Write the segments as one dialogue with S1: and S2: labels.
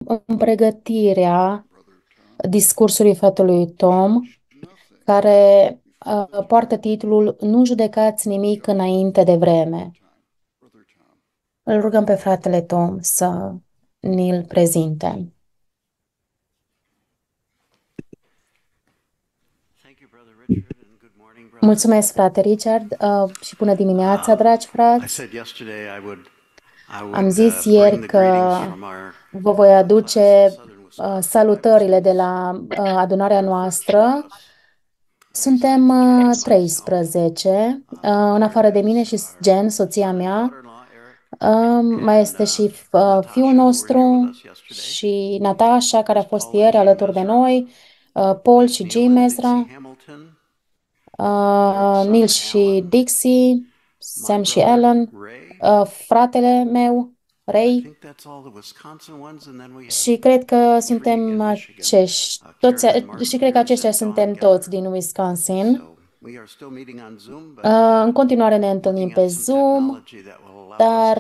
S1: în pregătirea discursului fratelui Tom, care poartă titlul Nu judecați nimic înainte de vreme. Îl rugăm pe fratele Tom să ni-l prezinte. Mulțumesc, frate Richard, și bună dimineața, dragi frați. Am zis ieri că vă voi aduce salutările de la adunarea noastră. Suntem 13, în afară de mine și Jen, soția mea. Mai este și fiul nostru și Natasha, care a fost ieri alături de noi, Paul și Jim Ezra, Neil și Dixie, Sam și Alan, fratele meu, Ray, și cred că suntem toți, și cred că aceștia suntem toți din Wisconsin. În continuare ne întâlnim pe Zoom, dar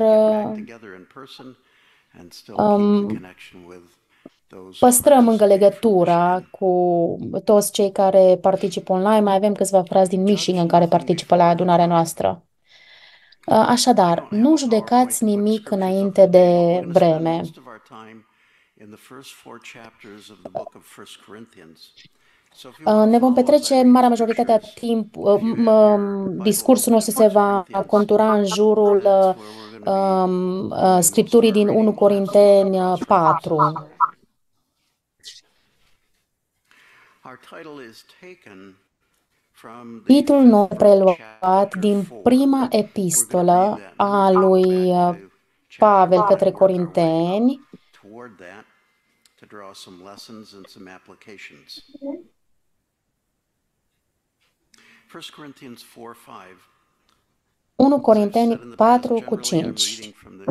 S1: păstrăm încă legătura cu toți cei care participă online. Mai avem câțiva frați din Michigan care participă la adunarea noastră. Așadar, nu judecați nimic înainte de vreme. Ne vom petrece marea majoritate a timp, discursul nostru se va contura în jurul Scripturii din 1 Corinteni 4. Titlul nou preluat din prima epistolă a lui Pavel către Corinteni. 1 Corinteni 4 cu 5.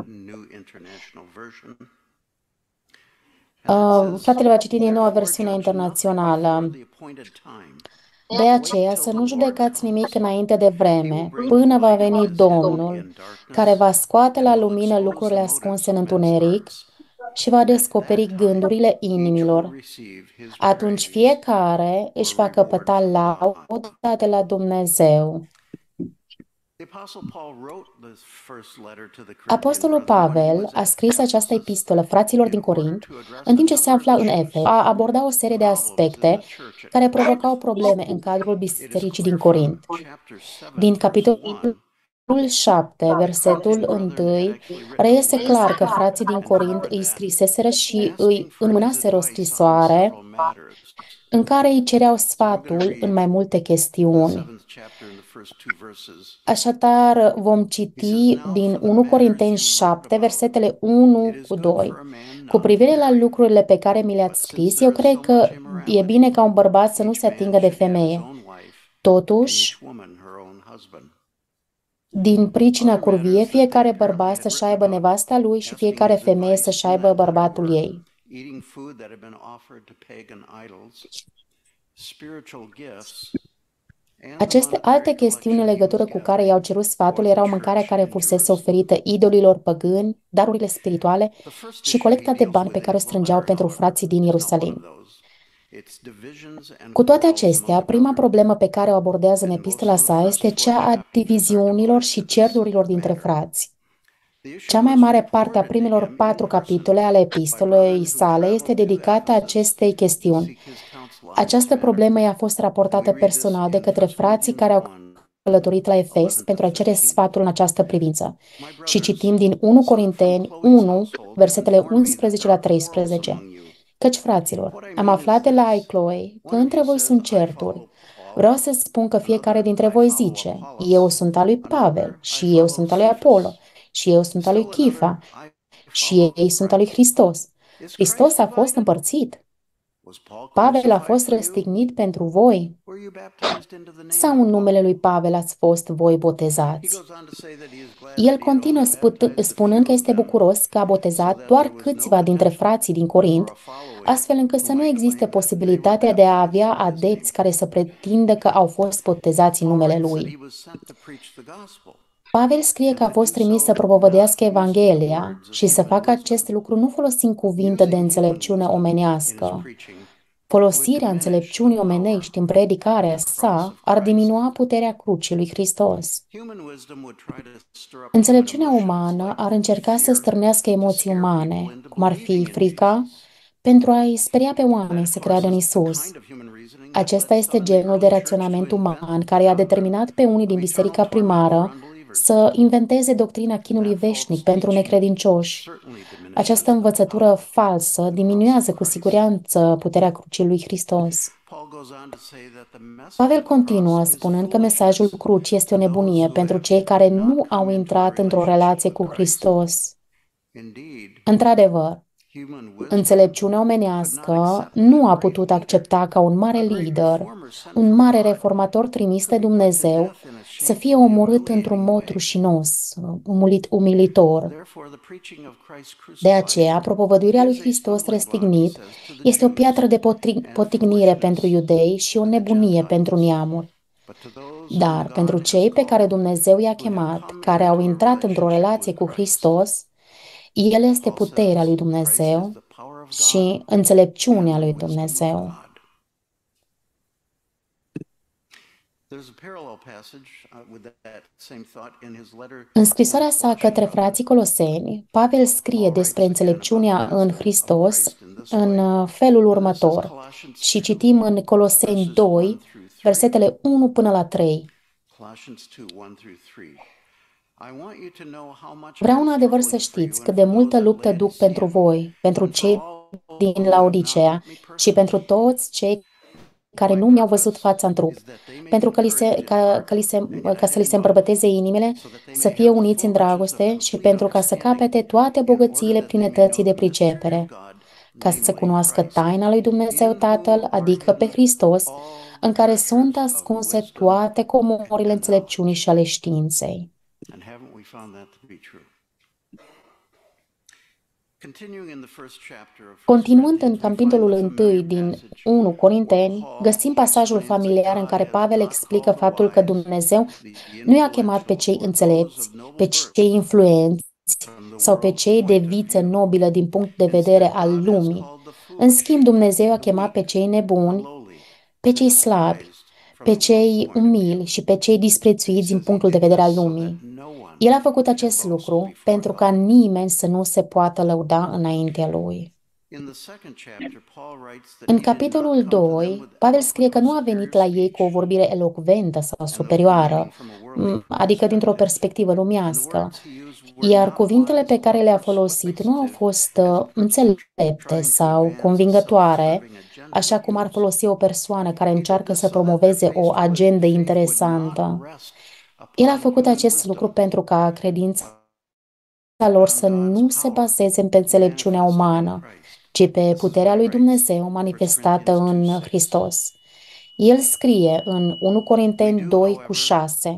S1: Fratele va citi din noua versiune internațională. De aceea să nu judecați nimic înainte de vreme, până va veni Domnul, care va scoate la lumină lucrurile ascunse în întuneric și va descoperi gândurile inimilor. Atunci fiecare își va căpăta lauda de la Dumnezeu. Apostolul Pavel a scris această epistolă fraților din Corint în timp ce se afla în Efes. A abordat o serie de aspecte care provocau probleme în cadrul bisericii din Corint. Din capitolul 7, versetul 1, reiese clar că frații din Corint îi scriseseră și îi înmânaseră o scrisoare în care îi cereau sfatul în mai multe chestiuni. Așadar, vom citi din 1 Corinteni 7, versetele 1 cu 2. Cu privire la lucrurile pe care mi le-ați scris, eu cred că e bine ca un bărbat să nu se atingă de femeie. Totuși, din pricina curvie, fiecare bărbat să-și aibă nevasta lui și fiecare femeie să-și aibă bărbatul ei. Aceste alte chestiuni în legătură cu care i-au cerut sfatul erau mâncarea care fusese oferită idolilor păgâni, darurile spirituale și colecta de bani pe care o strângeau pentru frații din Ierusalim. Cu toate acestea, prima problemă pe care o abordează în epistola sa este cea a diviziunilor și certurilor dintre frați. Cea mai mare parte a primelor 4 capitole ale epistolei sale este dedicată acestei chestiuni. Această problemă i-a fost raportată personal de către frații care au călătorit la Efes pentru a cere sfatul în această privință. Și citim din 1 Corinteni 1, versetele 11 la 13. Căci, fraților, am aflat de la Chloe că între voi sunt certuri. Vreau să spun că fiecare dintre voi zice, eu sunt al lui Pavel, și eu sunt al lui Apollo, și eu sunt al lui Chifa, și ei sunt al lui Hristos. Hristos a fost împărțit. Pavel a fost răstignit pentru voi? Sau în numele lui Pavel ați fost voi botezați? El continuă spunând că este bucuros că a botezat doar câțiva dintre frații din Corint, astfel încât să nu existe posibilitatea de a avea adepți care să pretindă că au fost botezați în numele lui. Pavel scrie că a fost trimis să propovădească Evanghelia și să facă acest lucru nu folosind cuvinte de înțelepciune omenească. Folosirea înțelepciunii omenești în predicarea sa ar diminua puterea crucii lui Hristos. Înțelepciunea umană ar încerca să stârnească emoții umane, cum ar fi frica, pentru a-i speria pe oameni să creadă în Isus. Acesta este genul de raționament uman care a determinat pe unii din biserica primară să inventeze doctrina chinului veșnic pentru necredincioși. Această învățătură falsă diminuează cu siguranță puterea crucii lui Hristos. Pavel continuă spunând că mesajul crucii este o nebunie pentru cei care nu au intrat într-o relație cu Hristos. Într-adevăr, înțelepciunea omenească nu a putut accepta ca un mare lider, un mare reformator trimis de Dumnezeu, să fie omorât într-un mod rușinos, umilitor. De aceea, propovăduirea lui Hristos răstignit este o piatră de potignire pentru iudei și o nebunie pentru neamuri. Dar pentru cei pe care Dumnezeu i-a chemat, care au intrat într-o relație cu Hristos, El este puterea lui Dumnezeu și înțelepciunea lui Dumnezeu. În scrisoarea sa către frații Coloseni, Pavel scrie despre înțelepciunea în Hristos în felul următor și citim în Coloseni 2, versetele 1 până la 3. Vreau în adevăr să știți cât de multă luptă duc pentru voi, pentru cei din Laodicea și pentru toți cei care nu mi-au văzut fața în trup, pentru că ca să li se îmbărbăteze inimile, să fie uniți în dragoste și pentru ca să capete toate bogățiile plinătății de pricepere, ca să cunoască taina lui Dumnezeu Tatăl, adică pe Hristos, în care sunt ascunse toate comorile înțelepciunii și ale științei. Continuând în capitolul 1 din 1 Corinteni, găsim pasajul familiar în care Pavel explică faptul că Dumnezeu nu i-a chemat pe cei înțelepți, pe cei influenți sau pe cei de viță nobilă din punct de vedere al lumii. În schimb, Dumnezeu a chemat pe cei nebuni, pe cei slabi, pe cei umili și pe cei disprețuiți din punctul de vedere al lumii. El a făcut acest lucru pentru ca nimeni să nu se poată lăuda înaintea lui. În capitolul 2, Pavel scrie că nu a venit la ei cu o vorbire elocventă sau superioară, adică dintr-o perspectivă lumească, iar cuvintele pe care le-a folosit nu au fost înțelepte sau convingătoare, așa cum ar folosi o persoană care încearcă să promoveze o agendă interesantă. El a făcut acest lucru pentru ca credința lor să nu se bazeze pe înțelepciunea umană, ci pe puterea lui Dumnezeu manifestată în Hristos. El scrie în 1 Corinteni 2 cu 6: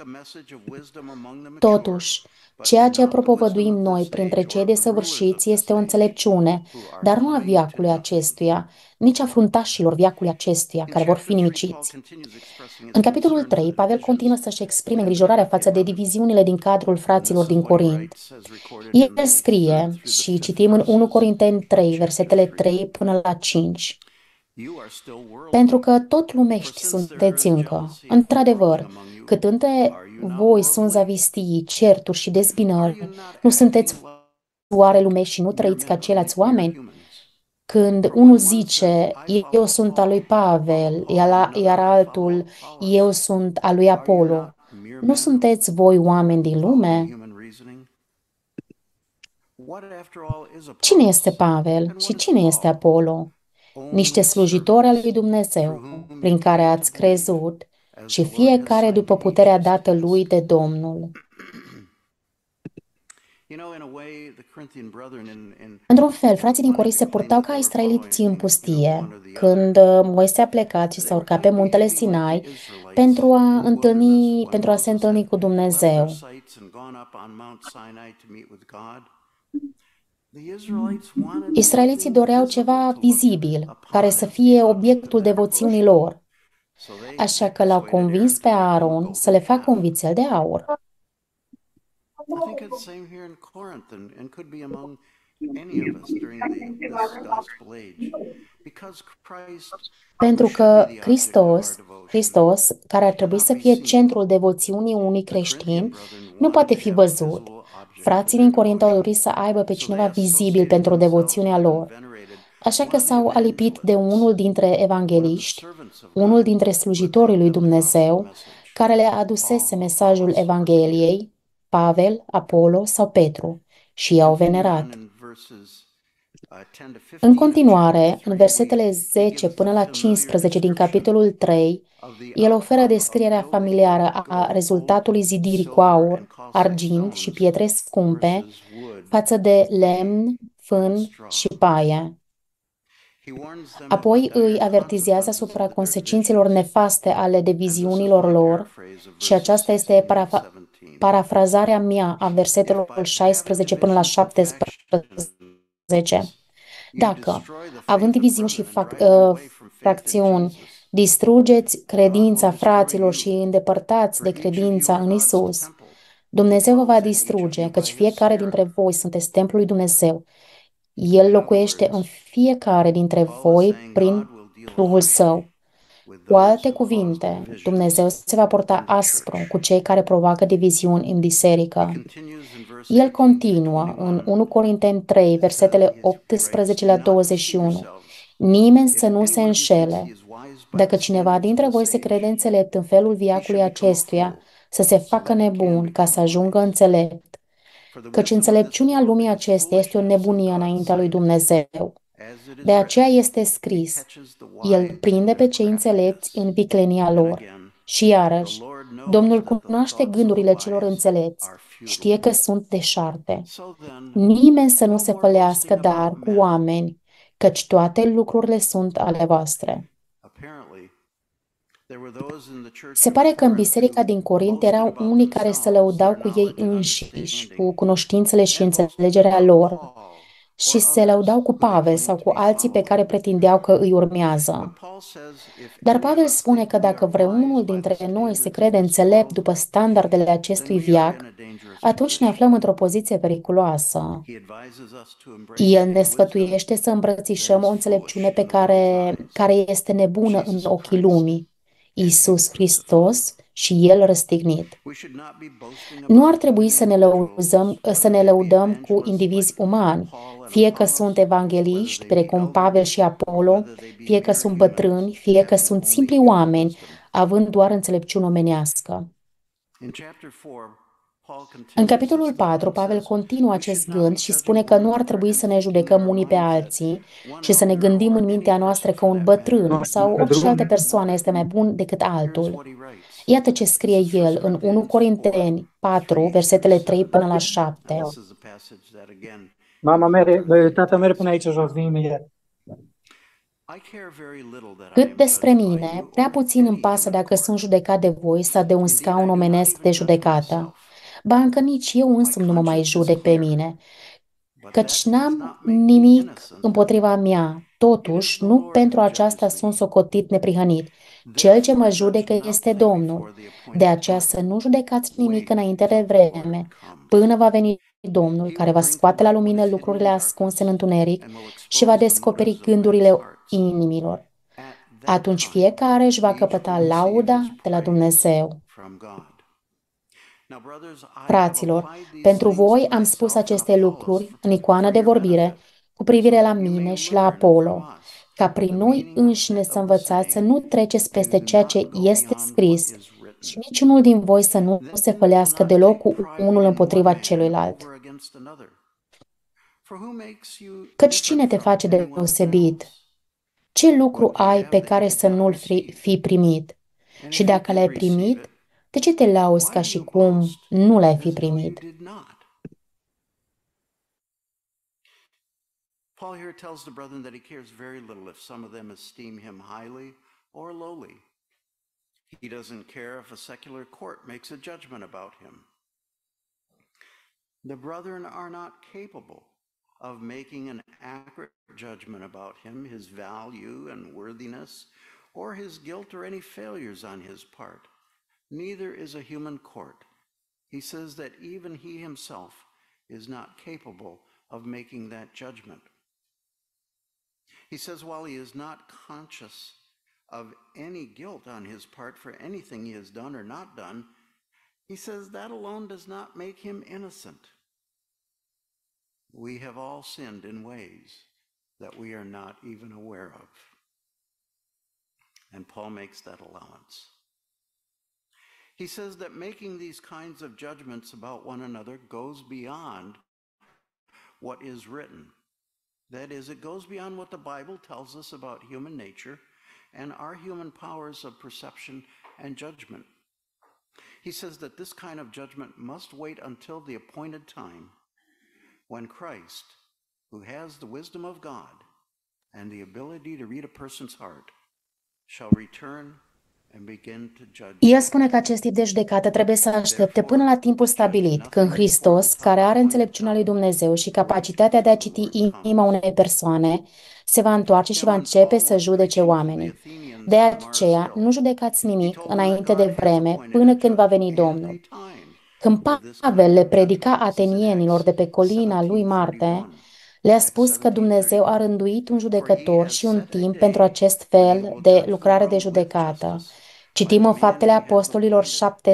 S1: Totuși, ceea ce propovăduim noi printre cei desăvârșiți este o înțelepciune, dar nu a veacului acestuia, nici a fruntașilor veacului acestuia, care vor fi nimiciți. În capitolul 3, Pavel continuă să-și exprime îngrijorarea față de diviziunile din cadrul fraților din Corint. El scrie, și citim în 1 Corinteni 3, versetele 3 până la 5: Pentru că tot lumești sunteți încă. Într-adevăr, cât între voi sunt zavistii, certuri și dezbinări, nu sunteți oare lumești și nu trăiți ca ceilalți oameni? Când unul zice, eu sunt al lui Pavel, iar altul, eu sunt al lui Apollo, nu sunteți voi oameni din lume? Cine este Pavel și cine este Apollo? Niște slujitori al lui Dumnezeu, prin care ați crezut, și fiecare după puterea dată lui de Domnul. Într-un fel, frații din Corint se purtau ca israeliții în pustie, când Moise a plecat și s-a urcat pe muntele Sinai pentru a se întâlni cu Dumnezeu. Israeliții doreau ceva vizibil, care să fie obiectul devoțiunii lor, așa că l-au convins pe Aaron să le facă un vițel de aur.
S2: I think it's the same here in Corinth and could be among any of us during this gospel age. Because Christ, who
S1: Pentru
S2: should be
S1: că
S2: the object of our
S1: Hristos,
S2: devotion,
S1: Hristos, care ar trebui
S2: cannot
S1: să
S2: be
S1: fie
S2: seen.
S1: centrul devoțiunii unui
S2: The Corinthian
S1: creștin,
S2: brethren
S1: nu
S2: wanted
S1: poate
S2: to
S1: fi
S2: have a
S1: văzut.
S2: visible object for
S1: Frații
S2: their
S1: din Corint au
S2: devotion.
S1: dorit să aibă pe
S2: So
S1: cineva
S2: they
S1: vizibil
S2: associated
S1: pentru
S2: themselves
S1: devoțiunea
S2: with and
S1: lor.
S2: venerated
S1: Așa
S2: one
S1: că
S2: of the
S1: s-au alipit de
S2: evangelists,
S1: unul dintre
S2: one of the
S1: evangeliști,
S2: servants of
S1: unul
S2: God,
S1: dintre
S2: who had
S1: slujitorii
S2: brought
S1: lui
S2: them the gospel
S1: Dumnezeu,
S2: message.
S1: care le adusese
S2: Paul,
S1: mesajul
S2: Apollos, or Peter.
S1: Evangheliei, Pavel, Apollo sau Petru, și i-au
S2: Continuing on
S1: venerat.
S2: in verses 10 to
S1: În
S2: 15 of chapter
S1: continuare, în
S2: 3,
S1: versetele
S2: he
S1: 10
S2: gives the
S1: până la
S2: familiar
S1: 15 din
S2: description
S1: capitolul 3,
S2: of the
S1: el oferă
S2: outcome of
S1: descrierea
S2: building
S1: familiară
S2: with
S1: a
S2: gold,
S1: rezultatului zidirii cu
S2: silver,
S1: aur,
S2: and costly
S1: argint și
S2: stones
S1: pietre scumpe
S2: versus wood,
S1: față de
S2: hay,
S1: lemn,
S2: and
S1: fân și
S2: straw.
S1: paie.
S2: He warns them of the
S1: Apoi îi
S2: dire
S1: avertizează
S2: consequences
S1: asupra
S2: of their
S1: consecințelor
S2: divisions.
S1: nefaste ale
S2: And this is
S1: diviziunilor
S2: my
S1: lor
S2: paraphrase of
S1: și
S2: verses
S1: aceasta este
S2: 16 and 17.
S1: parafrazarea mea a
S2: If
S1: versetelor
S2: by having
S1: 16 până la
S2: divisions and
S1: 17.
S2: factions you
S1: Dacă,
S2: destroy the
S1: având
S2: faith of
S1: diviziuni și
S2: brethren and drive them away from faith in
S1: fracțiuni,
S2: Jesus,
S1: distrugeți
S2: God will
S1: credința
S2: destroy
S1: fraților și
S2: you,
S1: îi îndepărtați
S2: for
S1: de
S2: each of you
S1: credința
S2: are
S1: în
S2: God's
S1: Isus,
S2: temple. He
S1: Dumnezeu vă va
S2: dwells in each of
S1: distruge,
S2: you by
S1: căci
S2: his
S1: fiecare dintre
S2: Spirit.
S1: voi sunteți templul lui Dumnezeu. El
S2: In other
S1: locuiește în
S2: words,
S1: fiecare dintre
S2: Paul is
S1: voi
S2: saying God
S1: prin
S2: will deal
S1: Duhul
S2: harshly
S1: Său.
S2: with
S1: Cu
S2: those
S1: alte
S2: who cause
S1: cuvinte,
S2: divisions
S1: Dumnezeu se va porta
S2: in the
S1: aspru
S2: church.
S1: cu cei care provoacă diviziuni în
S2: He
S1: biserică.
S2: continues in verse
S1: El
S2: 18 through
S1: continuă în
S2: 21
S1: 1 Corinteni 3,
S2: and says,
S1: versetele
S2: he writes,
S1: 18
S2: "Do
S1: la
S2: not deceive
S1: 21.
S2: yourselves.
S1: Nimeni să
S2: If
S1: nu se
S2: anyone of you thinks he
S1: înșele.
S2: is wise by
S1: Dacă
S2: the
S1: cineva
S2: standards of
S1: dintre
S2: this
S1: voi se crede
S2: age,
S1: înțelept în felul
S2: he
S1: viacului
S2: should become a
S1: acestuia,
S2: fool,
S1: să se
S2: so
S1: facă
S2: that he can
S1: nebun ca să
S2: become
S1: ajungă
S2: wise.
S1: înțelept,
S2: For the
S1: căci
S2: wisdom of this
S1: înțelepciunea
S2: world
S1: lumii
S2: is
S1: acesteia este o
S2: foolishness in
S1: nebunie
S2: God's
S1: înaintea lui
S2: sight.
S1: Dumnezeu.
S2: As it
S1: De
S2: is
S1: aceea
S2: written,
S1: este
S2: he
S1: scris,
S2: catches the
S1: El
S2: wise in
S1: prinde pe
S2: their
S1: cei înțelepți
S2: craftiness.
S1: în viclenia
S2: And
S1: lor.
S2: again,
S1: Și
S2: the
S1: iarăși,
S2: Lord knows
S1: Domnul
S2: that the
S1: cunoaște
S2: thoughts of the
S1: gândurile celor
S2: wise
S1: înțelepți,
S2: are futile.
S1: știe că sunt deșarte.
S2: So then,
S1: Nimeni să nu
S2: no
S1: se
S2: more
S1: fălească
S2: boasting about
S1: dar cu
S2: men.
S1: oameni, căci toate lucrurile sunt ale voastre.
S2: Apparently, there were those in the church
S1: Se
S2: of
S1: pare că în
S2: Corinth
S1: biserica
S2: who
S1: din Corint
S2: boasted
S1: erau
S2: about
S1: unii care se
S2: themselves, their
S1: lăudau cu ei
S2: knowledge and
S1: înșiși,
S2: understanding,
S1: cu cunoștințele și
S2: and boasted
S1: înțelegerea
S2: about
S1: lor,
S2: Paul
S1: și
S2: or
S1: se
S2: others
S1: lăudau cu
S2: who they
S1: Pavel sau
S2: claimed to
S1: cu
S2: be
S1: alții pe care
S2: following.
S1: pretindeau că îi
S2: But
S1: urmează.
S2: Paul says, if
S1: Dar
S2: any of
S1: Pavel
S2: us
S1: spune
S2: think
S1: că
S2: we
S1: dacă
S2: are wise
S1: vreunul
S2: by the
S1: dintre noi se
S2: standards of
S1: crede
S2: this
S1: înțelept
S2: world,
S1: după standardele
S2: then
S1: acestui
S2: we are in
S1: viac,
S2: a dangerous
S1: atunci ne
S2: position.
S1: aflăm într-o poziție periculoasă.
S2: He advises us to embrace
S1: El
S2: a
S1: ne
S2: wisdom
S1: sfătuiește să
S2: that
S1: îmbrățișăm
S2: is
S1: o
S2: foolish
S1: înțelepciune pe
S2: in the world's
S1: care
S2: eyes,
S1: este nebună în
S2: Jesus
S1: ochii
S2: Christ
S1: lumii,
S2: and him
S1: Iisus
S2: crucified.
S1: Hristos și El răstignit.
S2: We should not be boasting
S1: Nu ar
S2: about
S1: trebui
S2: human
S1: să ne
S2: individuals,
S1: lăuzăm, să
S2: whether
S1: ne
S2: they be
S1: lăudăm cu
S2: evangelists
S1: indivizi
S2: like
S1: umani,
S2: Paul and
S1: fie că sunt
S2: Apollos, whether
S1: evangeliști,
S2: they be
S1: precum Pavel
S2: elders,
S1: și
S2: or
S1: Apollo,
S2: whether they be
S1: fie că
S2: mere
S1: sunt
S2: humans
S1: bătrâni, fie că
S2: having
S1: sunt
S2: only
S1: simpli
S2: human
S1: oameni,
S2: wisdom.
S1: având doar înțelepciune omenească.
S2: In chapter 4, Paul
S1: În
S2: continues this
S1: capitolul
S2: thought
S1: 4,
S2: and
S1: Pavel
S2: says,
S1: continuă
S2: we should
S1: acest
S2: not be
S1: gând și
S2: judging
S1: spune că
S2: one
S1: nu ar
S2: another
S1: trebui
S2: and
S1: să ne
S2: thinking in
S1: judecăm
S2: our
S1: unii pe
S2: minds that
S1: alții
S2: one
S1: și să ne
S2: elder
S1: gândim în
S2: or any
S1: mintea
S2: person
S1: noastră că
S2: for
S1: un
S2: that matter
S1: bătrân sau orice altă
S2: is
S1: persoană
S2: better.
S1: este mai bun decât
S2: Here's
S1: altul.
S2: what he writes.
S1: Iată ce
S2: This
S1: scrie
S2: is 1
S1: el în 1
S2: Corinthians 4,
S1: Corinteni 4,
S2: 3 through
S1: versetele 3 până
S2: 7.
S1: la
S2: And
S1: 7.
S2: this is a passage that again
S3: Mama
S2: includes
S3: mere,
S2: our theme
S3: tata mere
S2: text.
S3: până aici jos, vin imediat.
S2: I care very little that I
S1: Cât
S2: am
S1: despre
S2: judged by
S1: mine,
S2: you
S1: prea
S2: or
S1: puțin îmi
S2: any
S1: pasă
S2: human
S1: dacă
S2: court.
S1: sunt judecat de voi sau de un
S2: Indeed,
S1: scaun
S2: I do not
S1: omenesc
S2: even
S1: de
S2: judge
S1: judecată.
S2: myself.
S1: Ba încă nici eu
S2: My
S1: însumi nu mă mai
S2: conscience is
S1: judec pe
S2: clear,
S1: mine,
S2: but that
S1: căci
S2: does
S1: n-am
S2: not make me
S1: nimic
S2: innocent.
S1: împotriva mea.
S2: It is
S1: Totuși,
S2: the
S1: nu
S2: Lord
S1: pentru
S2: who
S1: aceasta
S2: judges me.
S1: sunt socotit neprihănit. Cel ce
S2: Therefore,
S1: mă
S2: judge
S1: judecă este
S2: nothing
S1: Domnul.
S2: before the
S1: De
S2: appointed
S1: aceea
S2: time.
S1: să nu judecați nimic
S2: Wait
S1: înainte de
S2: till the Lord
S1: vreme,
S2: comes.
S1: până va veni Domnul,
S2: He
S1: care
S2: will
S1: va
S2: bring to
S1: scoate la
S2: light what
S1: lumină
S2: is hidden
S1: lucrurile
S2: in
S1: ascunse în
S2: darkness
S1: întuneric
S2: and will
S1: și va
S2: expose the
S1: descoperi
S2: motives of men's
S1: gândurile
S2: hearts.
S1: inimilor.
S2: At that
S1: Atunci
S2: time,
S1: fiecare își va
S2: each
S1: căpăta
S2: will receive his
S1: lauda de la
S2: praise
S1: Dumnezeu.
S2: from God. Now, brothers, I have
S1: Fraților,
S2: applied these
S1: pentru
S2: things
S1: voi
S2: to
S1: am spus
S2: myself and
S1: aceste
S2: Apollos
S1: lucruri în icoană
S2: for
S1: de
S2: your
S1: vorbire
S2: benefit,
S1: cu
S2: so
S1: privire la
S2: that you may
S1: mine și la
S2: learn from
S1: Apollo,
S2: us
S1: ca
S2: the
S1: prin noi
S2: meaning
S1: înșine să
S2: of the
S1: învățați să
S2: saying,
S1: nu treceți peste
S2: do
S1: ceea ce
S2: not go
S1: este
S2: beyond what
S1: scris
S2: is
S1: și
S2: written.
S1: niciunul din voi să nu se
S2: Then do
S1: fălească
S2: not
S1: deloc
S2: take
S1: cu
S2: pride
S1: unul
S2: in one
S1: împotriva
S2: man
S1: celuilalt.
S2: over against another. For who makes you
S1: Căci
S2: different
S1: cine te
S2: from
S1: face
S2: anyone
S1: deosebit?
S2: else?
S1: Ce lucru
S2: What do you
S1: ai
S2: have
S1: pe
S2: that you
S1: care
S2: did
S1: să
S2: not
S1: nu-l
S2: receive?
S1: fi primit?
S2: And
S1: Și
S2: if you
S1: dacă
S2: did
S1: l-ai
S2: receive
S1: primit,
S2: it,
S1: de ce te lauzi
S2: why
S1: ca
S2: do
S1: și
S2: you
S1: cum
S2: boast
S1: nu l-ai fi
S2: as though you
S1: primit?
S2: did not? Paul here tells the brethren that he cares very little if some of them esteem him highly or lowly. He doesn't care if a secular court makes a judgment about him. The brethren are not capable of making an accurate judgment about him, his value and worthiness, or his guilt or any failures on his part. Neither is a human court. He says that even he himself is not capable of making that judgment. He says while he is not conscious of any guilt on his part for anything he has done or not done, he says that alone does not make him innocent. We have all sinned in ways that we are not even aware of. And Paul makes that allowance. He says that making these kinds of judgments about one another goes beyond what is written. That is, it goes beyond what the Bible tells us about human nature and our human powers of perception and judgment. He says that this kind of judgment must wait until the appointed time when Christ, who has the wisdom of God and the ability to read a person's heart, shall return and begin to judge.
S1: El spune că acest tip de judecată trebuie să aștepte până la timpul stabilit, când Hristos, care are înțelepciunea lui Dumnezeu și capacitatea de a citi inima unei persoane, se va întoarce și va începe să judece oamenii. De aceea, nu judecați nimic înainte de vreme, până când va veni Domnul. Când Pavel le predica atenienilor de pe colina lui Marte, le-a spus că Dumnezeu a rânduit un judecător și un timp pentru acest fel de lucrare de judecată. Citim în Faptele Apostolilor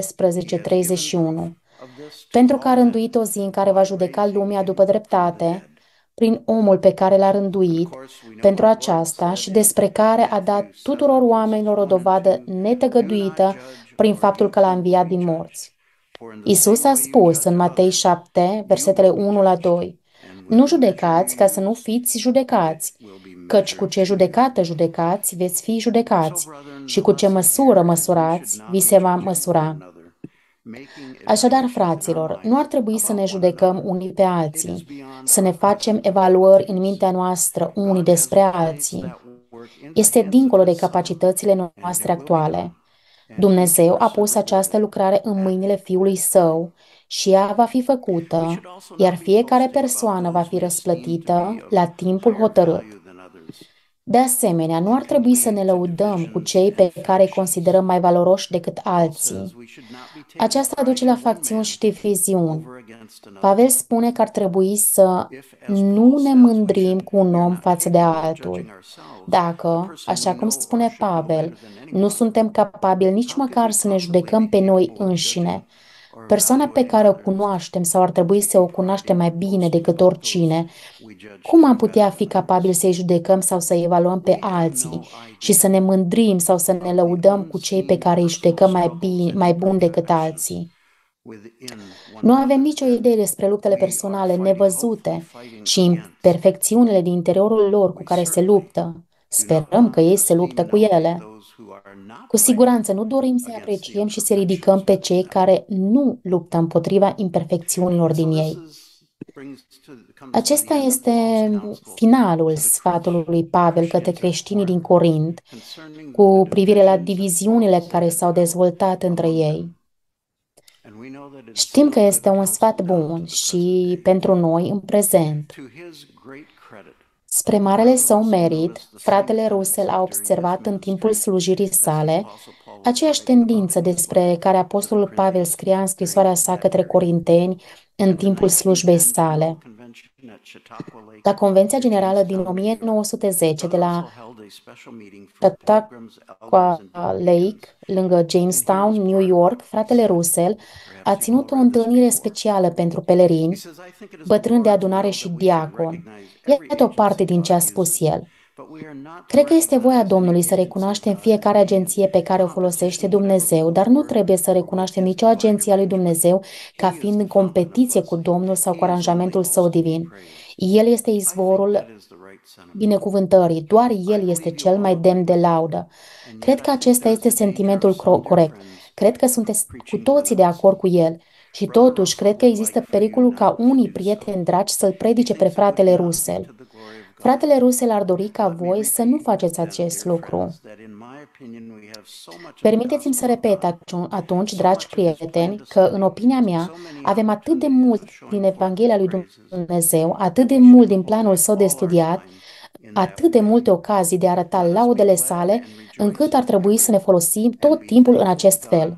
S1: 17:31. Pentru că a rânduit o zi în care va judeca lumea după dreptate, prin omul pe care l-a rânduit, pentru aceasta și despre care a dat tuturor oamenilor o dovadă netăgăduită prin faptul că l-a înviat din morți. Iisus a spus în Matei 7, versetele 1-2, nu judecați ca să nu fiți judecați, căci cu ce judecată judecați, veți fi judecați, și cu ce măsură măsurați, vi se va măsura. Așadar, fraților, nu ar trebui să ne judecăm unii pe alții, să ne facem evaluări în mintea noastră unii despre alții. Este dincolo de capacitățile noastre actuale. Dumnezeu a pus această lucrare în mâinile Fiului Său și ea va fi făcută, iar fiecare persoană va fi răsplătită la timpul hotărât. De asemenea, nu ar trebui să ne lăudăm cu cei pe care îi considerăm mai valoroși decât alții. Aceasta duce la facțiuni și diviziuni. Pavel spune că ar trebui să nu ne mândrim cu un om față de altul. Dacă, așa cum spune Pavel, nu suntem capabili nici măcar să ne judecăm pe noi înșine, persoana pe care o cunoaștem sau ar trebui să o cunoaștem mai bine decât oricine, cum am putea fi capabili să-i judecăm sau să-i evaluăm pe alții și să ne mândrim sau să ne lăudăm cu cei pe care îi judecăm mai bun decât alții? Nu avem nicio idee despre luptele personale nevăzute și imperfecțiunile din interiorul lor cu care se luptă. Sperăm că ei se luptă cu ele. Cu siguranță nu dorim să apreciem și să ridicăm pe cei care nu luptă împotriva imperfecțiunilor din ei. Acesta este finalul sfatului lui Pavel către creștinii din Corint cu privire la diviziunile care s-au dezvoltat între ei. Știm că este un sfat bun și pentru noi în prezent. Spre marele său merit, fratele Russell a observat în timpul slujirii sale aceeași tendință despre care apostolul Pavel scria în scrisoarea sa către corinteni în timpul slujbei sale. La Convenția Generală din 1910 de la Chautauqua Lake, lângă Jamestown, New York, fratele Russell a ținut o întâlnire specială pentru pelerini, bătrâni de adunare și diaconi. Iată o parte din ce a spus el. Cred că este voia Domnului să recunoaștem fiecare agenție pe care o folosește Dumnezeu, dar nu trebuie să recunoaștem nicio agenție a lui Dumnezeu ca fiind în competiție cu Domnul sau cu aranjamentul său divin. El este izvorul binecuvântării, doar El este cel mai demn de laudă. Cred că acesta este sentimentul corect. Cred că sunteți cu toții de acord cu el. Și totuși, cred că există pericolul ca unii prieteni dragi să-l predice pe fratele Russell. Fratele Russell ar dori ca voi să nu faceți acest lucru. Permiteți-mi să repet atunci, dragi prieteni, că, în opinia mea, avem atât de mult din Evanghelia lui Dumnezeu, atât de mult din planul său de studiat, atât de multe ocazii de a arăta laudele sale, încât ar trebui să ne folosim tot timpul în acest fel.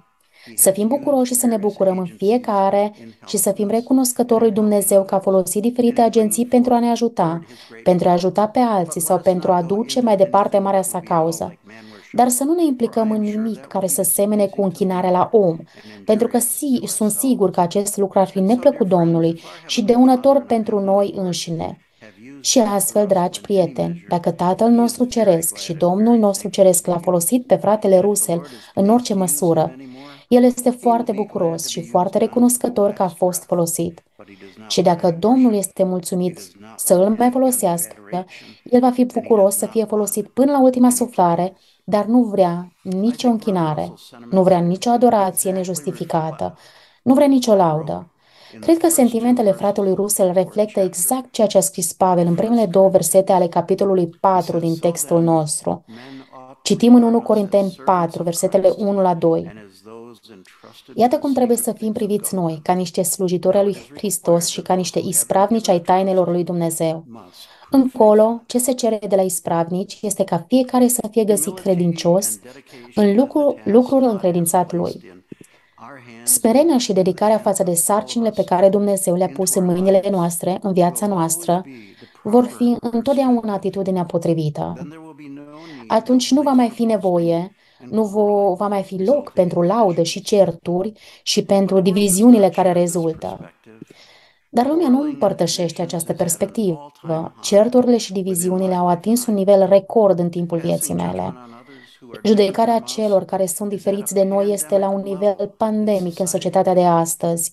S1: Să fim bucuroși și să ne bucurăm în fiecare și să fim recunoscători lui Dumnezeu că a folosit diferite agenții pentru a ne ajuta, pentru a ajuta pe alții sau pentru a duce mai departe marea sa cauză. Dar să nu ne implicăm în nimic care să semene cu închinarea la om, pentru că sunt sigur că acest lucru ar fi neplăcut Domnului și dăunător pentru noi înșine. Și astfel, dragi prieteni, dacă Tatăl nostru Ceresc și Domnul nostru Ceresc l-a folosit pe fratele Russell în orice măsură, el este foarte bucuros și foarte recunoscător că a fost folosit. Și dacă Domnul este mulțumit să îl mai folosească, el va fi bucuros să fie folosit până la ultima suflare, dar nu vrea nicio închinare, nu vrea nicio adorație nejustificată, nu vrea nicio laudă. Cred că sentimentele fratelui Russell reflectă exact ceea ce a scris Pavel în primele 2 versete ale capitolului 4 din textul nostru. Citim în 1 Corinteni 4, versetele 1 la 2. Iată cum trebuie să fim priviți noi, ca niște slujitori ai lui Hristos și ca niște ispravnici ai tainelor lui Dumnezeu. Încolo, ce se cere de la ispravnici este ca fiecare să fie găsit credincios în lucrul încredințat lui. Smerenia și dedicarea față de sarcinile pe care Dumnezeu le-a pus în mâinile noastre, în viața noastră, vor fi întotdeauna atitudinea potrivită. Atunci nu va mai fi nevoie, nu va mai fi loc pentru laudă și certuri și pentru diviziunile care rezultă. Dar lumea nu împărtășește această perspectivă. Certurile și diviziunile au atins un nivel record în timpul vieții mele. Judecarea celor care sunt diferiți de noi este la un nivel pandemic în societatea de astăzi.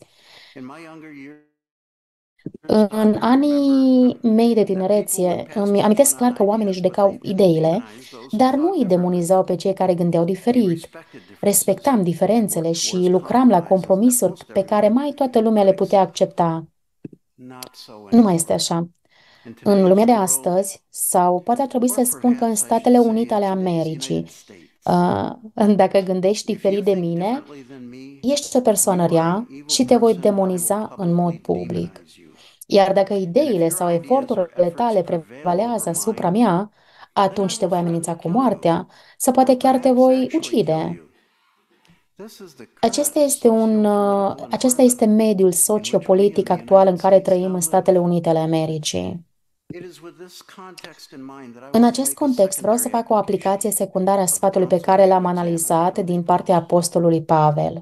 S1: În anii mei de tinerețe, îmi amintesc clar că oamenii judecau ideile, dar nu îi demonizau pe cei care gândeau diferit. Respectam diferențele și lucram la compromisuri pe care mai toată lumea le putea accepta. Nu mai este așa. În lumea de astăzi, sau poate ar trebui să spun că în Statele Unite ale Americii, dacă gândești diferit de mine, ești o persoană rea și te voi demoniza în mod public. Iar dacă ideile sau eforturile tale prevalează asupra mea, atunci te voi amenința cu moartea sau poate chiar te voi ucide. Acesta este mediul sociopolitic actual în care trăim în Statele Unite ale Americii. În acest context vreau să fac o aplicație secundară a sfatului pe care l-am analizat din partea apostolului Pavel.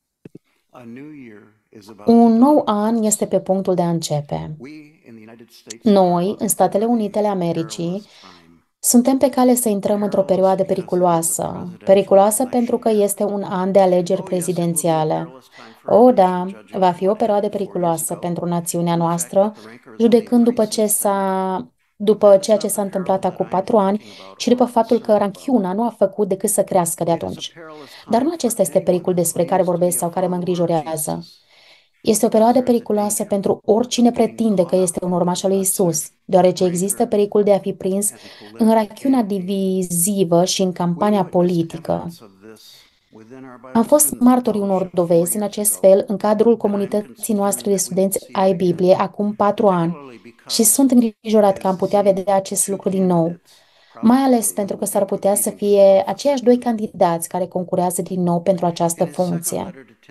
S1: Un nou an este pe punctul de a începe. Noi, în Statele Unite ale Americii, suntem pe cale să intrăm într-o perioadă periculoasă. Periculoasă pentru că este un an de alegeri prezidențiale. O, da, va fi o perioadă periculoasă pentru națiunea noastră, judecând după ceea ce s-a întâmplat acum 4 ani și după faptul că ranchiuna nu a făcut decât să crească de atunci. Dar nu acesta este pericol despre care vorbesc sau care mă îngrijorează. Este o perioadă periculoasă pentru oricine pretinde că este un urmaș al lui Isus, deoarece există pericol de a fi prins în rachiuna divizivă și în campania politică. Am fost martorii unor dovezi în acest fel în cadrul comunității noastre de studenți ai Bibliei acum 4 ani și sunt îngrijorat că am putea vedea acest lucru din nou, mai ales pentru că s-ar putea să fie aceiași 2 candidați care concurează din nou pentru această funcție.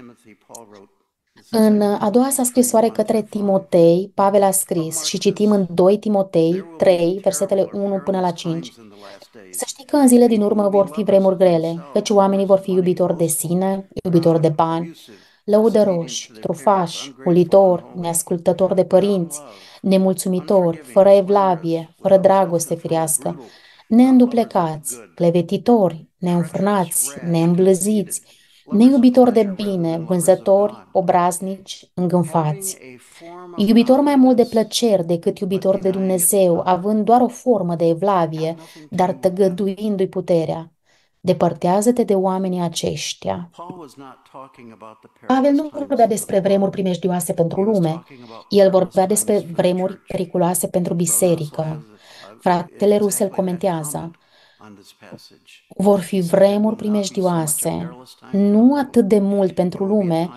S1: În a doua sa scrisoare către Timotei, Pavel a scris și citim în 2 Timotei 3, versetele 1 până la 5. Să știi că în zile din urmă vor fi vremuri grele, căci oamenii vor fi iubitori de sine, iubitori de bani, lăudăroși, trufași, ulitori, neascultători de părinți, nemulțumitori, fără evlavie, fără dragoste firească, neînduplecați, clevetitori, neînfrânați, neîmblăziți, neiubitori de bine, vânzători, obraznici, îngânfați, iubitori mai mult de plăceri decât iubitori de Dumnezeu, având doar o formă de evlavie, dar tăgăduindu-i puterea. Depărtează-te de oamenii aceștia. Pavel nu vorbea despre vremuri primejdioase pentru lume. El vorbea despre vremuri periculoase pentru biserică. Fratele Russell comentează: vor fi vremuri primejdioase, nu atât de mult pentru lume,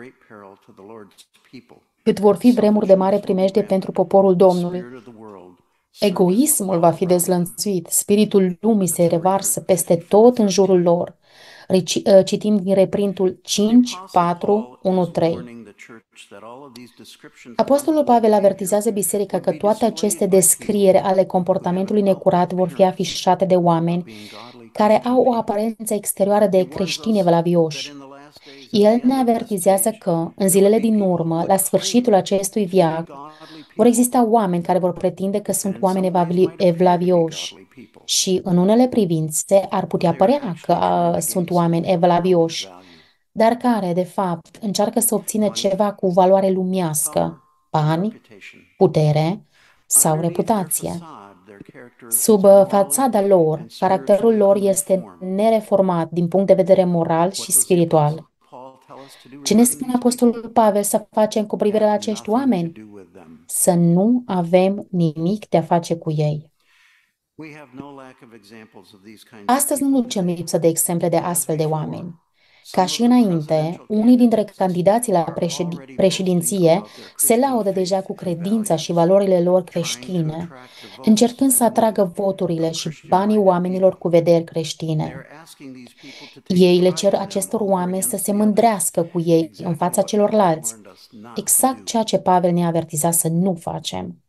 S1: cât vor fi vremuri de mare primejdie pentru poporul Domnului. Egoismul va fi dezlănțuit, spiritul lumii se revarsă peste tot în jurul lor. Citim din reprintul 5, 4, 1, 3. Apostolul Pavel avertizează biserica că toate aceste descrieri ale comportamentului necurat vor fi afișate de oameni care au o aparență exterioară de creștini evlavioși. El ne avertizează că, în zilele din urmă, la sfârșitul acestui veac, vor exista oameni care vor pretinde că sunt oameni evlavioși și, în unele privințe, ar putea părea că sunt oameni evlavioși, dar care, de fapt, încearcă să obțină ceva cu valoare lumească, bani, putere sau reputație. Sub fațada lor, caracterul lor este nereformat din punct de vedere moral și spiritual. Ce ne spune Apostolul Pavel să facem cu privire la acești oameni? Să nu avem nimic de a face cu ei. Astăzi nu ducem lipsă de exemple de astfel de oameni. Ca și înainte, unii dintre candidații la președinție se laudă deja cu credința și valorile lor creștine, încercând să atragă voturile și banii oamenilor cu vederi creștine. Ei le cer acestor oameni să se mândrească cu ei în fața celorlalți, exact ceea ce Pavel ne avertiza să nu facem.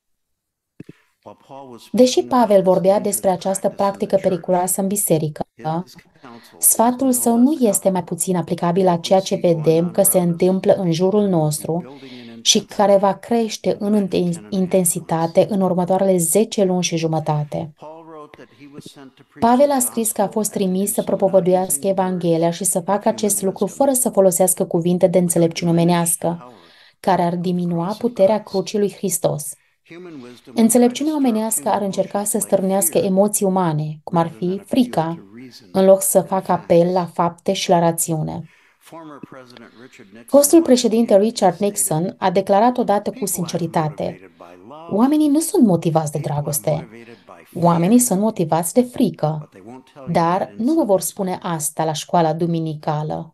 S1: Deși Pavel vorbea despre această practică periculoasă în biserică, sfatul său nu este mai puțin aplicabil la ceea ce vedem că se întâmplă în jurul nostru și care va crește în intensitate în următoarele 10 luni și jumătate. Pavel a scris că a fost trimis să propovăduiască Evanghelia și să facă acest lucru fără să folosească cuvinte de înțelepciune omenească, care ar diminua puterea crucii lui Hristos. Înțelepciunea omenească ar încerca să stârnească emoții umane, cum ar fi frica, în loc să facă apel la fapte și la rațiune. Fostul președinte Richard Nixon a declarat odată cu sinceritate: oamenii nu sunt motivați de dragoste, oamenii sunt motivați de frică, dar nu vă vor spune asta la școala duminicală.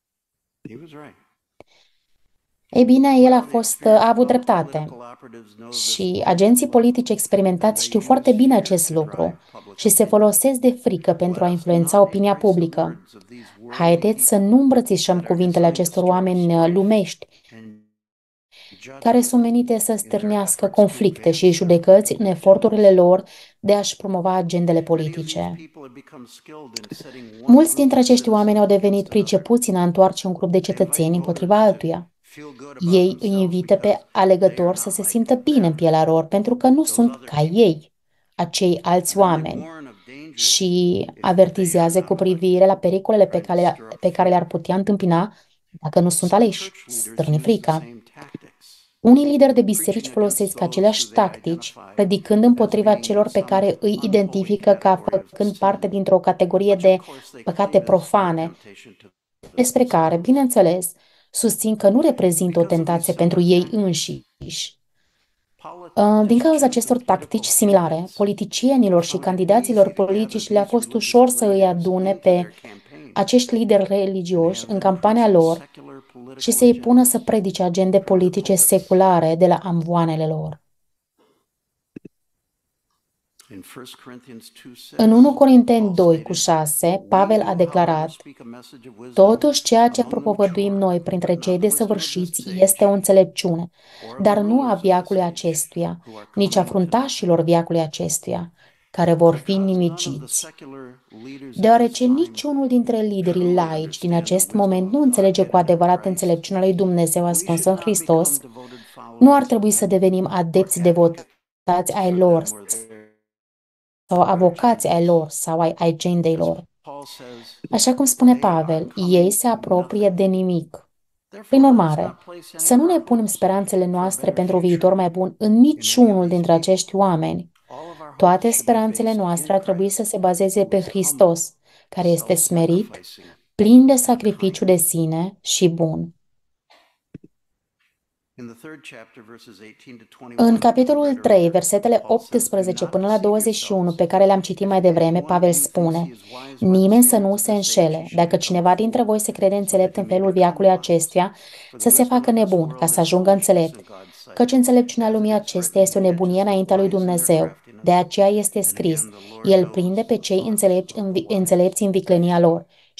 S1: Ei bine, el a avut dreptate și agenții politici experimentați știu foarte bine acest lucru și se folosesc de frică pentru a influența opinia publică. Haideți să nu îmbrățișăm cuvintele acestor oameni lumești care sunt menite să stârnească conflicte și judecăți în eforturile lor de a-și promova agendele politice. Mulți dintre acești oameni au devenit pricepuți în a întoarce un grup de cetățeni împotriva altuia. Ei îi invită pe alegători să se simtă bine în pielea lor pentru că nu sunt ca ei, acei alți oameni, și avertizează cu privire la pericolele pe care le-ar putea întâmpina dacă nu sunt aleși, stârni frica. Unii lideri de biserici folosesc aceleași tactici, predicând împotriva celor pe care îi identifică ca făcând parte dintr-o categorie de păcate profane, despre care, bineînțeles, susțin că nu reprezintă o tentație pentru ei înșiși. Din cauza acestor tactici similare, politicienilor și candidaților politici le-a fost ușor să îi adune pe acești lideri religioși în campania lor și să-i pună să predice agende politice seculare de la amvoanele lor. În 1 Corinteni 2:6, Pavel a declarat: totuși ceea ce propovăduim noi printre cei desăvârșiți este o înțelepciune, dar nu a veacului acestuia, nici a fruntașilor veacului acestuia, care vor fi nimiciți. Deoarece niciunul dintre liderii laici din acest moment nu înțelege cu adevărat înțelepciunea lui Dumnezeu ascunsă în Hristos, nu ar trebui să devenim adepți devotați ai lor sau avocați ai lor sau ai agendei lor. Așa cum spune Pavel, ei se apropie de nimic. Prin urmare, să nu ne punem speranțele noastre pentru un viitor mai bun în niciunul dintre acești oameni. Toate speranțele noastre ar trebui să se bazeze pe Hristos, care este smerit, plin de sacrificiu de sine și bun. În capitolul 3, versetele 18 până la 21, pe care le-am citit mai devreme, Pavel spune: nimeni să nu se înșele. Dacă cineva dintre voi se crede înțelept în felul veacului acestuia, să se facă nebun, ca să ajungă înțelept. Căci înțelepciunea lumii acesteia este o nebunie înaintea lui Dumnezeu. De aceea este scris: El prinde pe cei înțelepți în viclenia lor.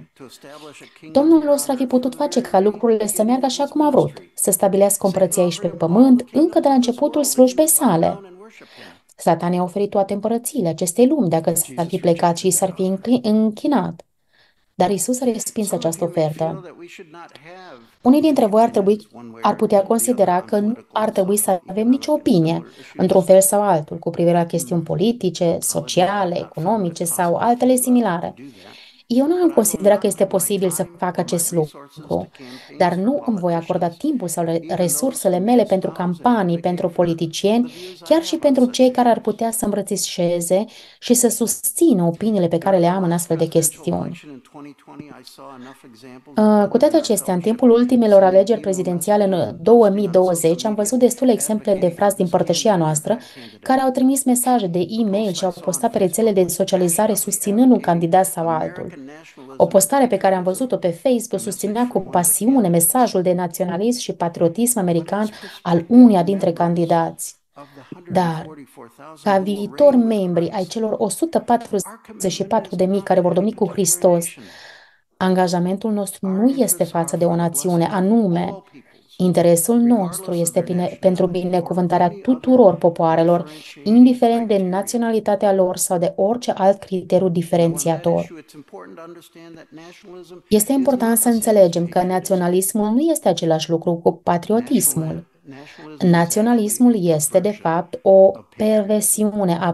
S1: om.
S2: to establish a kingdom
S1: Domnul
S2: here
S1: nostru
S2: on
S1: ar fi
S2: earth
S1: putut
S2: from the
S1: face
S2: very
S1: ca lucrurile să
S2: beginning
S1: meargă
S2: of
S1: așa
S2: his
S1: cum a vrut,
S2: ministry.
S1: să stabilească o
S2: Satan
S1: împărăție aici pe
S2: already bought
S1: pământ
S2: the
S1: încă de
S2: kingdoms
S1: la
S2: of this
S1: începutul
S2: world if he
S1: slujbei
S2: would bow
S1: sale.
S2: down and worship him.
S1: Satan i-a oferit toate împărățiile acestei lumi dacă s-ar
S2: Jesus
S1: fi plecat și
S2: rejected
S1: s-ar
S2: that
S1: fi
S2: offer.
S1: închinat. Dar Isus a respins
S2: Some of
S1: această
S2: you may feel
S1: ofertă.
S2: that we should not have
S1: Unii dintre voi
S2: opinions one way
S1: ar
S2: or
S1: putea
S2: the other
S1: considera
S2: on
S1: că nu
S2: political
S1: ar
S2: and
S1: trebui să
S2: social,
S1: avem nicio
S2: economic, and
S1: opinie,
S2: similar
S1: într-un
S2: issues.
S1: fel sau altul, cu privire la chestiuni politice,
S2: I'll admit I have
S1: sociale,
S2: not found it
S1: economice sau
S2: possible
S1: altele
S2: to
S1: similare.
S2: do that,
S1: Eu nu am
S2: but I will
S1: considerat că
S2: not
S1: este
S2: give my
S1: posibil să
S2: time
S1: fac
S2: or my
S1: acest
S2: resources to
S1: lucru, dar
S2: campaigns for
S1: nu îmi voi acorda
S2: politicians,
S1: timpul sau
S2: even those
S1: resursele
S2: who may
S1: mele pentru
S2: espouse and
S1: campanii, pentru
S2: advocate for the
S1: politicieni,
S2: views I
S1: chiar și
S2: have on
S1: pentru
S2: such
S1: cei care ar
S2: issues.
S1: putea să îmbrățișeze și să susțină opiniile pe care
S2: During
S1: le
S2: the
S1: am în
S2: last
S1: astfel de
S2: presidential
S1: chestiuni.
S2: election in 2020, I saw enough examples of
S1: Cu
S2: brothers
S1: toate
S2: in our
S1: acestea, în
S2: fellowship
S1: timpul ultimelor
S2: sending
S1: alegeri
S2: email
S1: prezidențiale
S2: messages
S1: în
S2: and posting on social
S1: 2020, am
S2: media
S1: văzut destule exemple de
S2: advocating for
S1: frați din
S2: this
S1: părtășia
S2: candidate or
S1: noastră
S2: that candidate.
S1: care au trimis mesaje de
S2: A
S1: e-mail
S2: post
S1: și
S2: I
S1: au
S2: saw on
S1: postat pe rețele de
S2: Facebook
S1: socializare
S2: passionately
S1: susținând un
S2: advocating
S1: candidat sau altul.
S2: American
S1: O
S2: nationalism and
S1: postare pe care am
S2: patriotism,
S1: văzut-o pe
S2: a
S1: Facebook
S2: message
S1: susținea cu
S2: from one of the
S1: pasiune
S2: candidates.
S1: mesajul de naționalism și patriotism
S2: But
S1: american
S2: as
S1: al
S2: prospective
S1: unuia dintre
S2: members
S1: candidați.
S2: of the
S1: Dar,
S2: 144,000
S1: ca
S2: who will
S1: viitori
S2: reign with
S1: membri ai
S2: Christ,
S1: celor
S2: our commitment is
S1: 144.000
S2: not
S1: care vor domni
S2: heading
S1: cu
S2: to
S1: Hristos,
S2: damnation.
S1: angajamentul nostru
S2: Our
S1: nu este
S2: interests are
S1: față de o
S2: for the
S1: națiune,
S2: blessings of
S1: anume,
S2: all peoples,
S1: interesul nostru
S2: regardless of
S1: este
S2: their
S1: pentru
S2: nationality or
S1: binecuvântarea
S2: any other
S1: tuturor popoarelor,
S2: differentiating
S1: indiferent de
S2: criteria.
S1: naționalitatea lor sau de orice alt criteriu
S2: Now, on that
S1: diferențiator.
S2: issue, it's important to understand that nationalism
S1: Este
S2: is
S1: important
S2: not
S1: să
S2: the same as
S1: înțelegem că
S2: patriotism.
S1: naționalismul nu este același lucru cu patriotismul.
S2: Nationalism is actually
S1: Naționalismul
S2: a
S1: este, de
S2: version
S1: fapt, o
S2: of patriotism.
S1: perversiune a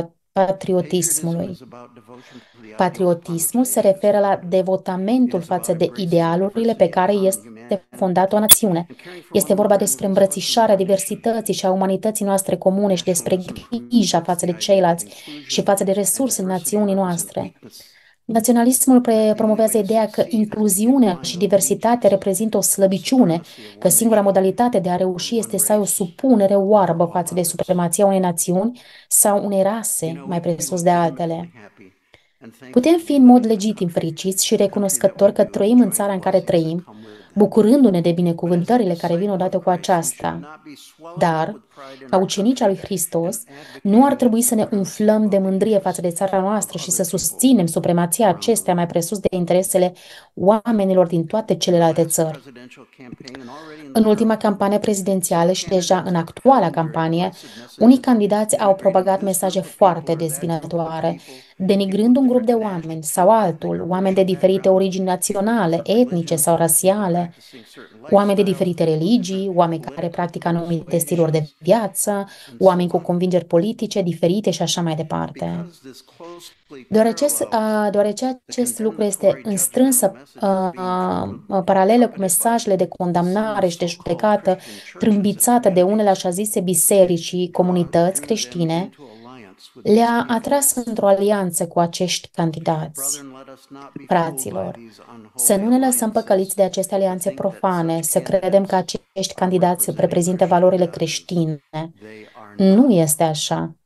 S2: Patriotism is
S1: patriotismului.
S2: about devotion to the ideals upon which
S1: Patriotismul
S2: a
S1: se
S2: nation
S1: referă la
S2: stands. It
S1: devotamentul
S2: is about
S1: față de
S2: embracing
S1: idealurile pe
S2: diversity and
S1: care
S2: common
S1: este fondată o
S2: humanity
S1: națiune.
S2: and caring for
S1: Este
S2: one
S1: vorba
S2: another and the
S1: despre
S2: resources of
S1: îmbrățișarea
S2: our nation.
S1: diversității și a umanității noastre comune și despre
S2: Nationalism
S1: grija
S2: promotes
S1: față de
S2: the idea that
S1: ceilalți și
S2: inclusion
S1: față de
S2: and
S1: resursele
S2: diversity
S1: națiunii
S2: represent
S1: noastre.
S2: weakness,
S1: Naționalismul
S2: and that the only way
S1: promovează
S2: to
S1: ideea că
S2: succeed in
S1: incluziunea și
S2: blind
S1: diversitatea
S2: allegiance
S1: reprezintă o
S2: to the
S1: slăbiciune,
S2: supremacy of
S1: că
S2: one
S1: singura
S2: nation
S1: modalitate de a
S2: or
S1: reuși
S2: one
S1: este să ai o
S2: race
S1: supunere
S2: over
S1: oarbă
S2: all
S1: față de
S2: others.
S1: supremația unei națiuni sau unei
S2: You
S1: rase
S2: know,
S1: mai
S2: we can be
S1: presus de altele.
S2: legitimately happy and thankful
S1: Putem
S2: to
S1: fi
S2: be
S1: în mod
S2: living in the
S1: legitim
S2: country,
S1: fericiți și
S2: the country that we
S1: recunoscători că
S2: do,
S1: trăim în
S2: enjoying
S1: țara
S2: the
S1: în care
S2: blessings that
S1: trăim,
S2: come with that.
S1: bucurându-ne de
S2: But as a
S1: binecuvântările care vin
S2: disciple
S1: odată
S2: of
S1: cu
S2: Christ, we should
S1: aceasta.
S2: not be swallowed up
S1: Dar,
S2: with pride in
S1: ca
S2: our
S1: ucenici al lui
S2: country
S1: Hristos,
S2: and
S1: nu ar
S2: advocating
S1: trebui
S2: the
S1: să ne
S2: supremacy
S1: umflăm de
S2: above the
S1: mândrie față de
S2: interests
S1: țara
S2: of
S1: noastră și
S2: other
S1: să
S2: peoples
S1: susținem supremația
S2: around the
S1: acestea mai
S2: world.
S1: presus de interesele oamenilor din toate
S2: In the
S1: celelalte
S2: last
S1: țări.
S2: presidential campaign and already in
S1: În
S2: the
S1: ultima
S2: current one,
S1: campanie
S2: some
S1: prezidențială și deja
S2: candidates
S1: în
S2: have
S1: actuala
S2: peddled very
S1: campanie,
S2: divisive
S1: unii
S2: messages,
S1: candidați au
S2: denigrating
S1: propagat
S2: this
S1: mesaje
S2: group of people
S1: foarte
S2: or that group of
S1: dezbinătoare,
S2: people, people
S1: denigrând
S2: of
S1: un grup
S2: different
S1: de oameni sau
S2: national, ethnic,
S1: altul,
S2: or
S1: oameni de
S2: racial
S1: diferite
S2: background,
S1: origini
S2: people of
S1: naționale,
S2: different
S1: etnice sau
S2: religions, people
S1: rasiale,
S2: practicing certain
S1: oameni de
S2: lifestyles,
S1: diferite
S2: people of different
S1: religii, oameni care
S2: political
S1: practică anumite stiluri de
S2: persuasions,
S1: viață,
S2: and so
S1: oameni cu
S2: on.
S1: convingeri politice diferite și așa mai departe.
S2: Because this closely
S1: Deoarece,
S2: parallels
S1: deoarece
S2: the
S1: acest lucru este
S2: condemnatory
S1: în
S2: judgmental
S1: strânsă
S2: messages being
S1: paralelă cu
S2: trumpeted by
S1: mesajele de
S2: some
S1: condamnare și de
S2: so-called
S1: judecată
S2: Christian churches and
S1: trâmbițată de unele
S2: entities,
S1: așa zise biserici și comunități
S2: drew them
S1: creștine,
S2: into alliance with these
S1: le-a atras
S2: candidates.
S1: într-o alianță cu acești candidați.
S2: Brethren, let us not be fooled by
S1: Fraților,
S2: these
S1: să
S2: unholy
S1: nu ne lăsăm păcăliți
S2: alliances
S1: de aceste
S2: to
S1: alianțe
S2: think that
S1: profane,
S2: such
S1: să credem că
S2: candidates
S1: acești
S2: are
S1: candidați
S2: representing
S1: reprezintă
S2: Christian
S1: valorile
S2: values.
S1: creștine.
S2: They are
S1: Nu
S2: not.
S1: este așa.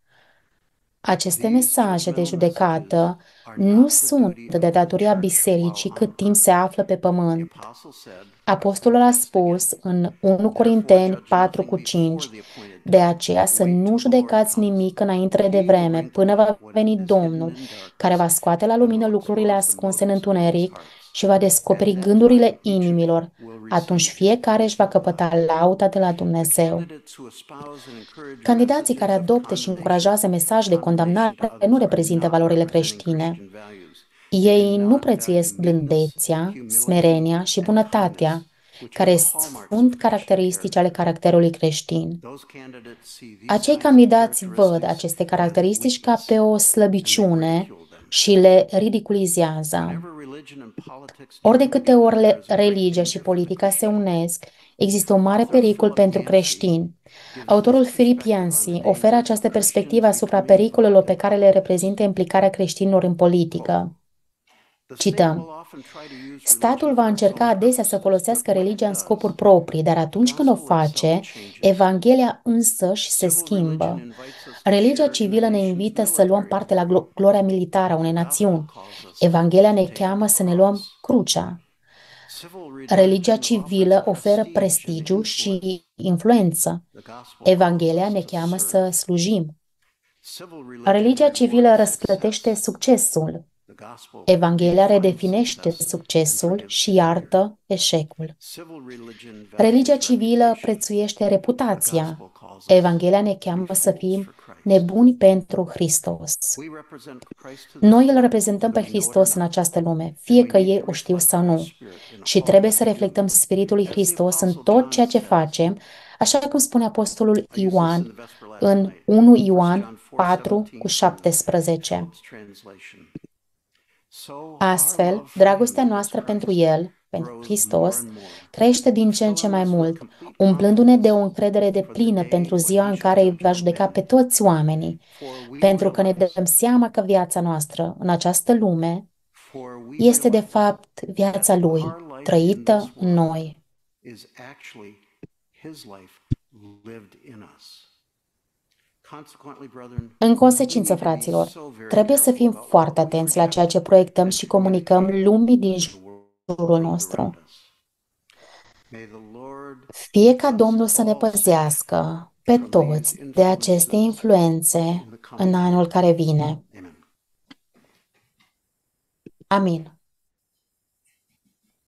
S1: Aceste
S2: These
S1: mesaje de
S2: judgmental messages
S1: judecată
S2: are
S1: nu
S2: not the
S1: sunt
S2: duty
S1: de
S2: of the
S1: datoria
S2: church
S1: bisericii
S2: while on
S1: cât timp se
S2: earth.
S1: află pe
S2: The
S1: pământ.
S2: apostle said,
S1: Apostolul a
S2: text again,
S1: spus în 1
S2: therefore
S1: Corinteni
S2: judge
S1: 4
S2: nothing
S1: cu
S2: before
S1: 5,
S2: the appointed
S1: de
S2: time.
S1: aceea să
S2: Wait
S1: nu
S2: till the Lord
S1: judecați
S2: comes,
S1: nimic
S2: when
S1: înainte de
S2: he will
S1: vreme,
S2: bring to
S1: până
S2: light
S1: va
S2: what
S1: veni
S2: is hidden
S1: Domnul,
S2: in
S1: care va
S2: darkness
S1: scoate la
S2: and
S1: lumină
S2: will
S1: lucrurile
S2: expose the
S1: ascunse în
S2: motives of men's
S1: întuneric
S2: hearts.
S1: și va descoperi
S2: At that
S1: gândurile
S2: time, each of
S1: inimilor.
S2: you will
S1: Atunci
S2: receive his
S1: fiecare își
S2: praise
S1: va
S2: from God.
S1: căpăta lauda de la
S2: The
S1: Dumnezeu.
S2: candidates who espouse and encourage
S1: Candidații care
S2: messages of
S1: adoptă și
S2: condemnation
S1: încurajează mesaje de
S2: condemnation to
S1: condamnare nu
S2: others are
S1: reprezintă
S2: not
S1: valorile
S2: representing
S1: creștine.
S2: Christian values. They do
S1: Ei nu
S2: not value
S1: prețuiesc
S2: meekness,
S1: blândețea,
S2: humility,
S1: smerenia și
S2: and
S1: bunătatea,
S2: kindness, which are
S1: care
S2: the hallmarks
S1: sunt
S2: of Christian
S1: caracteristici ale
S2: character.
S1: caracterului creștin.
S2: Those candidates see these
S1: Acei
S2: signs and
S1: candidați văd
S2: characteristics
S1: aceste
S2: as a
S1: caracteristici ca
S2: weakness,
S1: pe o
S2: and they
S1: slăbiciune
S2: ridicule them.
S1: și le ridiculizează.
S2: Whenever religion and politics
S1: Ori de
S2: join
S1: câte
S2: together,
S1: ori
S2: there is a great
S1: religia și
S2: danger for the
S1: politica se
S2: Christian.
S1: unesc, există un mare
S2: Author
S1: pericol
S2: Philip
S1: pentru
S2: Yancey
S1: creștini.
S2: gives
S1: Autorul
S2: this
S1: Philip
S2: perspective on
S1: Yancey
S2: the
S1: oferă
S2: dangers of
S1: această perspectivă
S2: Christians
S1: asupra
S2: becoming
S1: pericolelor
S2: involved
S1: pe
S2: in
S1: care le
S2: politics.
S1: reprezintă implicarea creștinilor în
S2: Quote,
S1: politică.
S2: the state
S1: Cităm:
S2: will often try to use
S1: statul
S2: religion
S1: va
S2: for its
S1: încerca
S2: own
S1: adesea să
S2: purposes,
S1: folosească
S2: but when
S1: religia în
S2: it
S1: scopuri
S2: does,
S1: proprii, dar
S2: the
S1: atunci când o
S2: gospel itself
S1: face,
S2: changes.
S1: Evanghelia însăși se
S2: Civil religion
S1: schimbă.
S2: invites us to
S1: Religia
S2: share in a
S1: civilă ne
S2: nation's
S1: invită să luăm
S2: military
S1: parte la
S2: glory.
S1: gloria militară a unei
S2: The gospel
S1: națiuni.
S2: calls us
S1: Evanghelia
S2: to
S1: ne
S2: take up
S1: cheamă
S2: the
S1: să ne luăm
S2: cross.
S1: crucea.
S2: Civil
S1: Religia
S2: religion offers
S1: civilă oferă
S2: prestige and
S1: prestigiu
S2: influence.
S1: și influență.
S2: The gospel calls
S1: Evanghelia
S2: us
S1: ne
S2: to
S1: cheamă
S2: serve.
S1: să slujim.
S2: Civil religion
S1: Religia civilă
S2: rewards
S1: răsplătește
S2: success.
S1: succesul.
S2: The
S1: Evanghelia redefinește succesul și iartă eșecul. Religia civilă prețuiește reputația. Evanghelia ne cheamă să fim nebuni pentru Hristos. Noi îl reprezentăm pe Hristos în această lume, fie că ei o știu sau nu. Și trebuie să reflectăm Spiritul lui Hristos în tot ceea ce facem, așa cum spune Apostolul Ioan în 1 Ioan 4:17. Astfel, dragostea noastră pentru El, pentru Hristos, crește din ce în ce mai mult, umplându-ne de o încredere deplină pentru ziua în care îi va judeca pe toți oamenii, pentru că ne dăm seama că viața noastră în această lume este de fapt viața Lui, trăită în noi. În consecință, fraților, trebuie să fim foarte atenți la ceea ce proiectăm și comunicăm lumii din jurul nostru. Fie ca Domnul să ne păzească pe toți de aceste influențe în anul care vine. Amin.